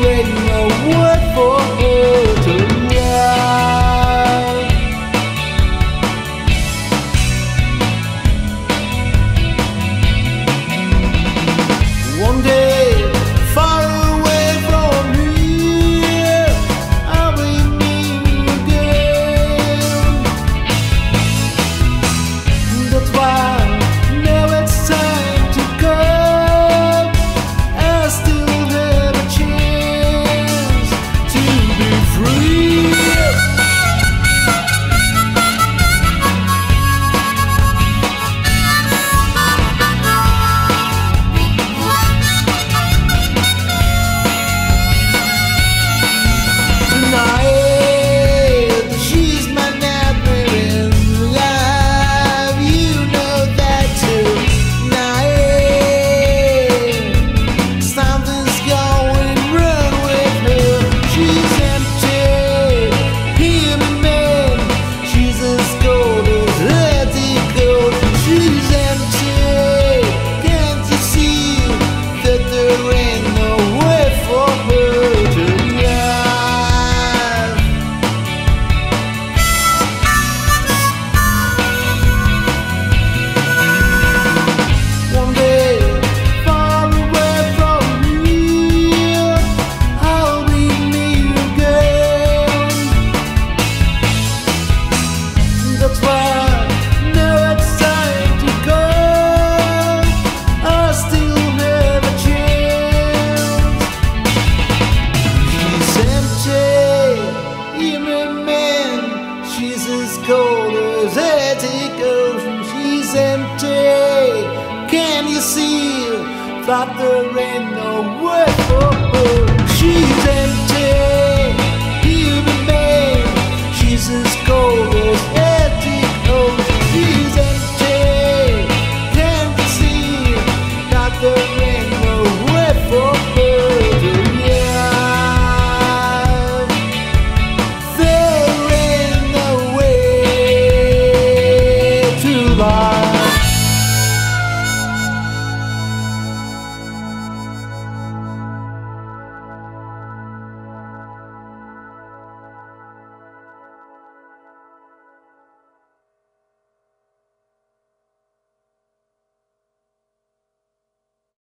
there ain't no word for her to love. One day, far away from here, I'll be near again. That's why now it's time to go. I still have a chance to be free. Tonight, she's my nightmare in life. You know that tonight. Something's going wrong with her. She's empty, hear me, man. She's as cold as electrical. She's empty. Can't you see that there ain't no way for her to love? One day, far away from here, I'll be near again. That's why now it's time to go. I still have a chance. She's empty, hear me, man. She's as cold as Attic Ocean. She's empty, can you see that there ain't no way for her?